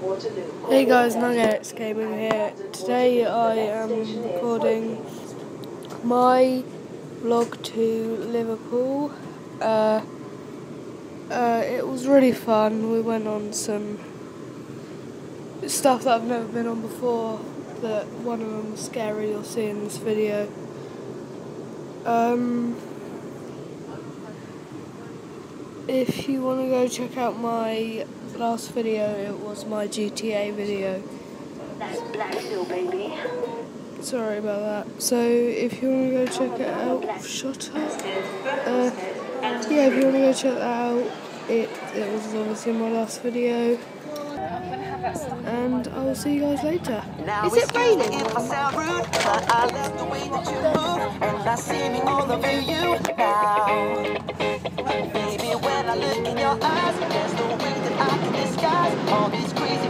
Hey guys, Nuggets Gaming here. Today I am recording my vlog to Liverpool. It was really fun. We went on some stuff that I've never been on before. That one of them was scary, you'll see in this video. If you want to go check out my last video, it was my GTA video. Sorry about that. So if you want to go check it out, shut up. Yeah, if you want to go check that out, it was obviously my last video. And I will see you guys later. Is it raining? If I sound rude, but I love the way that you move, and I'm seeing all over you now. Baby, when I look in your eyes, there's no way that I can disguise all these crazy